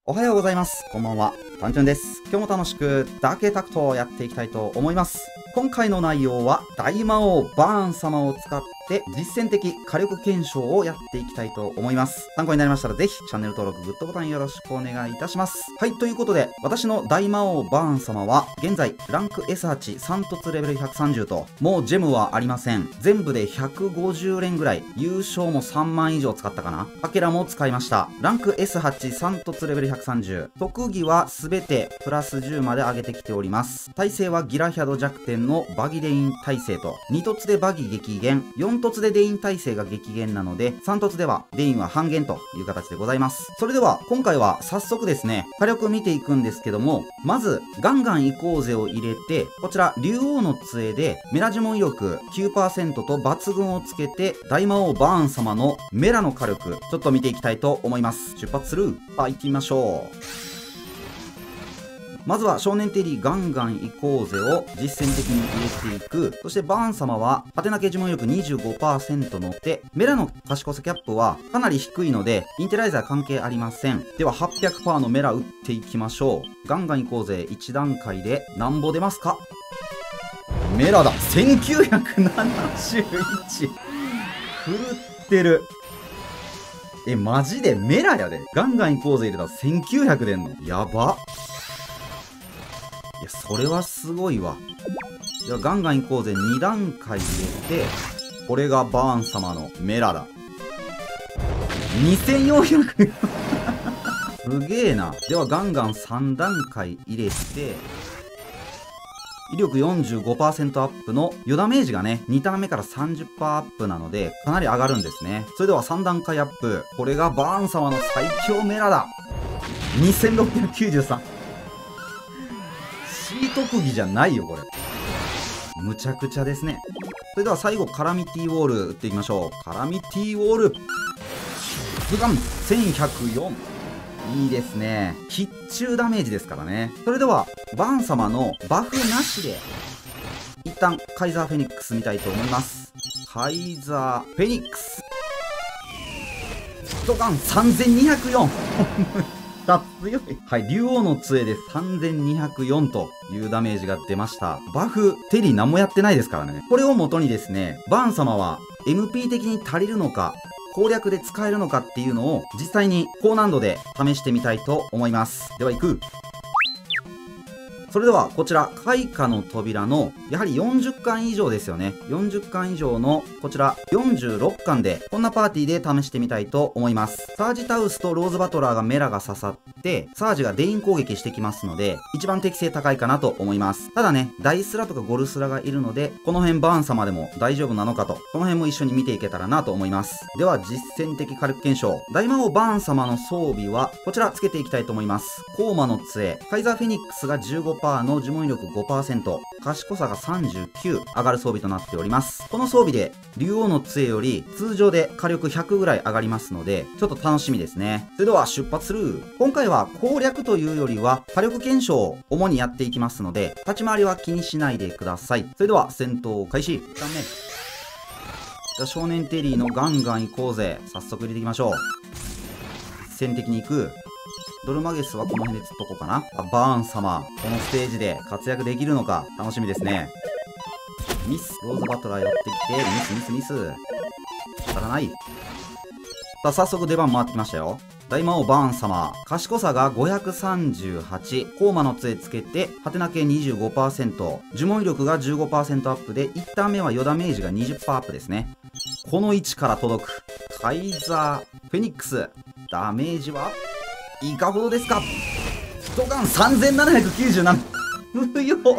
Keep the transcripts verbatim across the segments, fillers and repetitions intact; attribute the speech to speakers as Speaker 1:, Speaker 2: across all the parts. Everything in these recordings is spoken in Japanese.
Speaker 1: おはようございます。こんばんは。タンチュンです。今日も楽しくダークエタクトをやっていきたいと思います。今回の内容は大魔王バーン様を使って実践的火力検証をやっていきたいと思います。参考になりましたらぜひチャンネル登録、グッドボタンよろしくお願いいたします。はい、ということで私の大魔王バーン様は現在ランク エスはち さん凸レベルひゃくさんじゅうともうジェムはありません。全部でひゃくごじゅう連ぐらい、優勝もさんまん以上使ったかな。かけらも使いました。ランク エスはち さん凸レベルひゃくさんじゅう、特技は全てプラスじゅうまで上げてきております。耐性はギラヒャド弱点のバギデイン耐性とに凸でバギ激減、よん凸でデイン耐性が激減なのでさん凸ではデインは半減という形でございます。それでは今回は早速ですね、火力見ていくんですけども、まずガンガン行こうぜを入れて、こちら竜王の杖でメラ呪文威力 きゅうパーセント と抜群をつけて大魔王バーン様のメラの火力ちょっと見ていきたいと思います。出発する。さあ行ってみましょう。まずは少年テリーガンガン行こうぜを実践的に入れていく。そしてバーン様はハテナ系呪文力 にじゅうごパーセント 乗ってメラの賢さキャップはかなり低いのでインテライザー関係ありません。では はっぴゃくパーセント のメラ打っていきましょう。ガンガン行こうぜ。いち段階でなんぼ出ますか。メラだ。せんきゅうひゃくななじゅういち。狂ってる。え、マジでメラやで。ガンガン行こうぜ入れたらせんきゅうひゃく出んの。やば。いや、それはすごいわ。じゃあガンガン行こうぜ。に段階入れて、これがバーン様のメラだ。にせんよんひゃく すげえな。ではガンガンさん段階入れて、威力 よんじゅうごパーセント アップの余ダメージがね、にターン目から さんじゅっパーセント アップなので、かなり上がるんですね。それではさん段階アップ。これがバーン様の最強メラだ。にせんろっぴゃくきゅうじゅうさん。C 特技じゃないよ、これ。むちゃくちゃですね。それでは最後、カラミティウォール打っていきましょう。カラミティウォール。ズガン せんひゃくよん。いいですね。必中ダメージですからね。それでは、バーン様のバフなしで、一旦、カイザーフェニックス見たいと思います。カイザーフェニックス。ドガンさんぜんにひゃくよん。強い。はい、竜王の杖でさんぜんにひゃくよんというダメージが出ました。バフ、テリー何もやってないですからね。これを元にですね、バーン様は エムピー 的に足りるのか、攻略で使えるのかっていうのを実際に高難度で試してみたいと思います。では行く。それではこちら開花の扉のやはりよんじゅっ巻以上ですよね。よんじゅっ巻以上のこちらよんじゅうろっ巻でこんなパーティーで試してみたいと思います。サージタウスとローズバトラーがメラが刺さってサージがデイン攻撃してきますので一番適性高いかなと思います。ただね、ダイスラとかゴルスラがいるのでこの辺バーン様でも大丈夫なのかと、この辺も一緒に見ていけたらなと思います。では実践的火力検証。大魔王バーン様の装備はこちらつけていきたいと思います。コーマの杖、カイザーフェニックスが じゅうごパーセントの呪文威力 ごパーセント、賢さがさんじゅうきゅう上がる装備となっております。この装備で竜王の杖より通常で火力ひゃくぐらい上がりますのでちょっと楽しみですね。それでは出発する。今回は攻略というよりは火力検証を主にやっていきますので立ち回りは気にしないでください。それでは戦闘開始。いちだんめ。じゃあ少年テリーのガンガン行こうぜ。早速入れていきましょう。実践的に行く。ドルマゲスはこの辺で釣っとこうかな。あ、バーン様、このステージで活躍できるのか楽しみですね。ミス、ローズバトラー寄ってきて、ミスミスミス。当たらない。さあ、早速出番回ってきましたよ。大魔王バーン様、賢さがごひゃくさんじゅうはち、コーマの杖つけて、ハテナ系 にじゅうごパーセント、呪文威力が じゅうごパーセント アップで、いちターン目は余ダメージが にじゅっパーセント アップですね。この位置から届く。カイザー、フェニックス、ダメージはいかほどですか。ドカンさんぜんななひゃくきゅうじゅうなな。強っ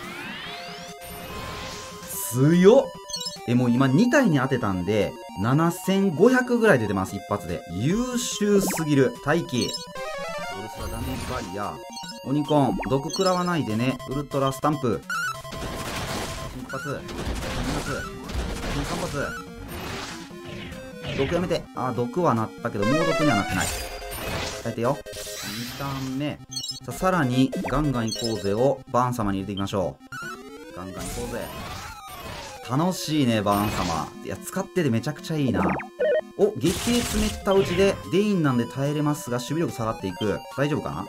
Speaker 1: 強っ。え、もう今に体に当てたんでななせんごひゃくぐらい出てます。一発で優秀すぎる。待機。オルスラダメージバリア。オニコン毒食らわないでね。ウルトラスタンプ一発に発さん発。毒やめて。あ、毒はなったけど猛毒にはなってない。耐えてよ。にターン目。さあ、さらに、ガンガン行こうぜをバーン様に入れていきましょう。ガンガン行こうぜ。楽しいね、バーン様。いや、使っててめちゃくちゃいいな。 お、激烈めった打ちで、デインなんで耐えれますが、守備力下がっていく。大丈夫かな？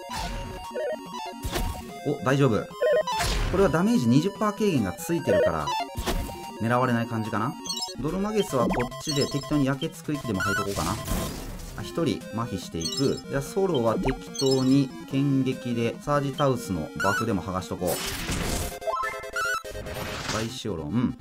Speaker 1: お、大丈夫。これはダメージ にじゅっパーセント 軽減がついてるから、狙われない感じかな。ドルマゲスはこっちで適当に焼けつく息でも吐いとこうかな。あ、ひとり麻痺していく。じゃあソロは適当に剣撃でサージタウスのバフでも剥がしとこう。バイシオロン。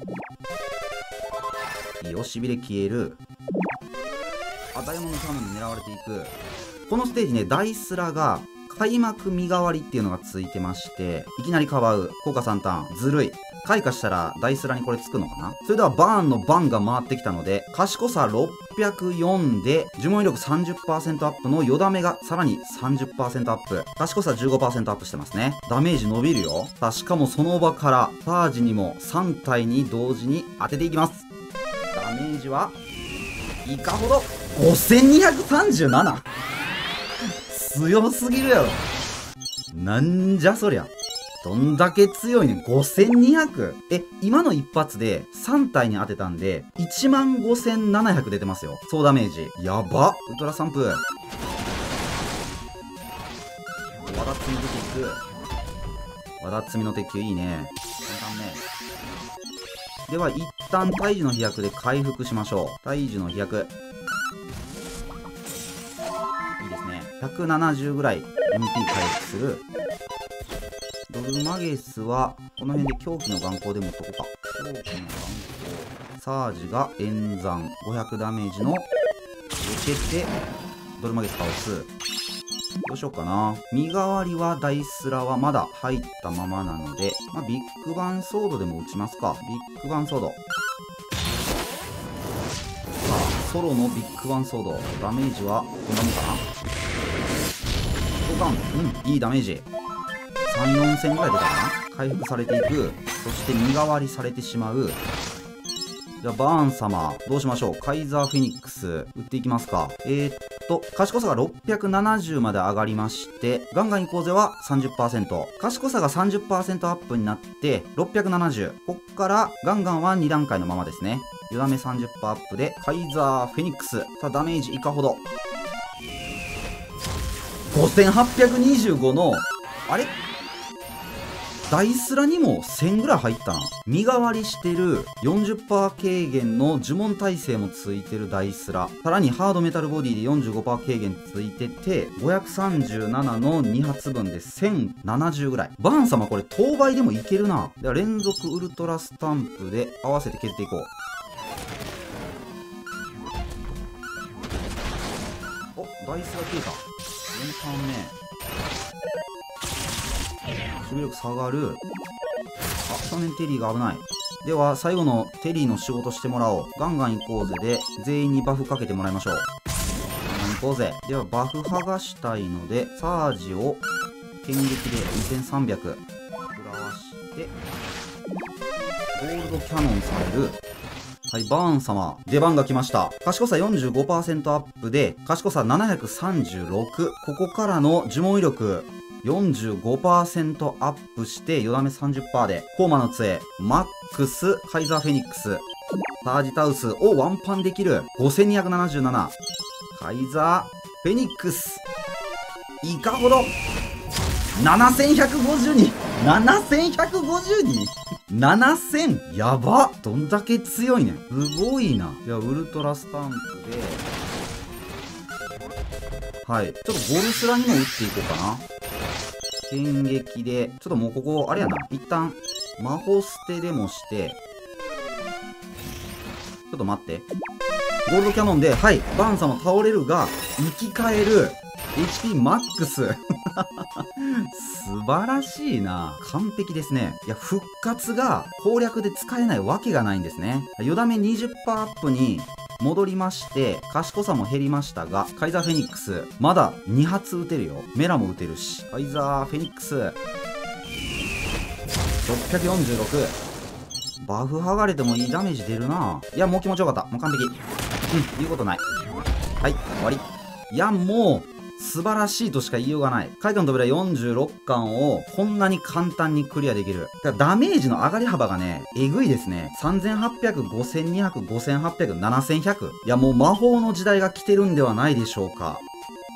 Speaker 1: いいよ、しびれ消える。あ、ダイヤモンドタームに狙われていく。このステージね、ダイスラが開幕身代わりっていうのがついてまして、いきなりかばう。効果さんターン。ずるい。開花したらダイスラにこれつくのかな。それではバーンの番が回ってきたので、賢さろっぴゃくよんで、呪文威力 さんじゅっパーセント アップのよだめがさらに さんじゅっパーセント アップ。賢さ じゅうごパーセント アップしてますね。ダメージ伸びるよ。さあ、しかもその場からサージにもさん体に同時に当てていきます。ダメージはいかほど ごせんにひゃくさんじゅうなな 強すぎるやろ。なんじゃそりゃ。どんだけ強いねん。ごせんにひゃく？ え、今の一発でさん体に当てたんで、いちまんごせんななひゃく出てますよ。総ダメージ。やば。ウルトラ散布。わだつみ出ていく。わだつみの鉄球いいね。簡単ね。では、一旦大樹の飛躍で回復しましょう。大樹の飛躍。いいですね。ひゃくななじゅうぐらい エムピー 回復する。ドルマゲスは、この辺で狂気の眼光で持っとこうか。狂気の眼光。サージが演算。ごひゃくダメージの、受けて、ドルマゲス倒す。どうしようかな。身代わりはダイスラはまだ入ったままなので、まあ、ビッグバンソードでも打ちますか。ビッグバンソード。さあ、ソロのビッグバンソード。ダメージは、こんなもんかな。交換。うん、いいダメージ。さん、よんせんぐらい出たかな。回復されていく。そして身代わりされてしまう。じゃあ、バーン様、どうしましょう。カイザーフェニックス、打っていきますか。えー、っと、賢さがろっぴゃくななじゅうまで上がりまして、ガンガン行こうぜは さんじゅっパーセント。賢さが さんじゅっパーセント アップになって、ろっぴゃくななじゅう。こっから、ガンガンはに段階のままですね。よだめ さんじゅっパーセント アップで、カイザーフェニックス。さあ、ダメージいかほど。ごせんはっぴゃくにじゅうごの、あれダイスラにもせんぐらい入ったな。身代わりしてる よんじゅっパーセント 軽減の呪文耐性もついてるダイスラ。さらにハードメタルボディで よんじゅうごパーセント 軽減ついてて、ごひゃくさんじゅうななのに発分でせんななじゅうぐらい。バーン様これ当倍でもいけるな。では連続ウルトラスタンプで合わせて削っていこう。お、ダイスが消えた。よんターン目。守備力下がる。あ、去年テリーが危ない。では、最後のテリーの仕事してもらおう。ガンガン行こうぜで、全員にバフかけてもらいましょう。ガンガン行こうぜ。では、バフ剥がしたいので、サージを、剣撃でにせんさんびゃく。食らわして、ゴールドキャノンされる。はい、バーン様。出番が来ました。賢さ よんじゅうごパーセント アップで、賢さななひゃくさんじゅうろく。ここからの呪文威力、よんじゅうごパーセント アップして、よだめ さんじゅっパーセント で、コーマの杖、マックス、カイザーフェニックス、サージタウスをワンパンできる。ごせんにひゃくななじゅうなな。カイザーフェニックス。いかほど ?ななせんひゃくごじゅうに。ななせんひゃくごじゅうに ななせん やば。どんだけ強いねん。すごいな。じゃあ、ウルトラスタンプで、はい。ちょっとゴルスラにも打っていこうかな。剣撃で、ちょっともうここ、あれやな。一旦、魔法捨てでもして、ちょっと待って。ゴールドキャノンで、はい、バーン様倒れるが、生き返る。エイチピー マックス。素晴らしいな。完璧ですね。いや、復活が攻略で使えないわけがないんですね。よだめ にじゅっパーセント アップに戻りまして、賢さも減りましたが、カイザーフェニックス、まだに発撃てるよ。メラも撃てるし。カイザーフェニックス、ろっぴゃくよんじゅうろく。バフ剥がれてもいいダメージ出るな。いや、もう気持ちよかった。もう完璧。うん、言うことない。はい、終わり。いや、もう、 素晴らしいとしか言いようがない。カイトの扉よんじゅうろっかんをこんなに簡単にクリアできる。だからダメージの上がり幅がね、えぐいですね。さんぜんはっぴゃく、ごせんにひゃく、ごせんはっぴゃく、ななせんひゃく。いやもう魔法の時代が来てるんではないでしょうか。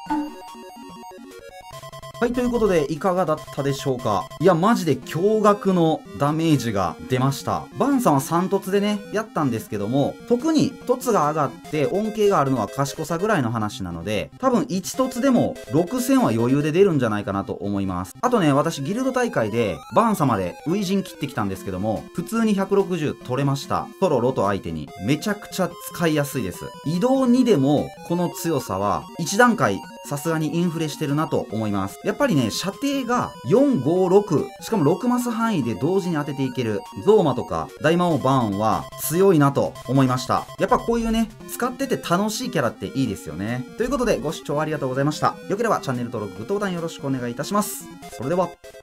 Speaker 1: はい、ということで、いかがだったでしょうか。いや、マジで驚愕のダメージが出ました。バンさんはさん凸でね、やったんですけども、特に凸が上がって恩恵があるのは賢さぐらいの話なので、多分いち凸でもろくせんは余裕で出るんじゃないかなと思います。あとね、私ギルド大会で、バン様で初陣切ってきたんですけども、普通にひゃくろくじゅう取れました。ソロロト相手に。めちゃくちゃ使いやすいです。移動にでも、この強さはいち段階、さすがにインフレしてるなと思います。やっぱりね、射程がよん、ご、ろく、しかもろくマス範囲で同時に当てていけるゾーマとか大魔王バーンは強いなと思いました。やっぱこういうね、使ってて楽しいキャラっていいですよね。ということでご視聴ありがとうございました。よければチャンネル登録、グッドボタンよろしくお願いいたします。それでは。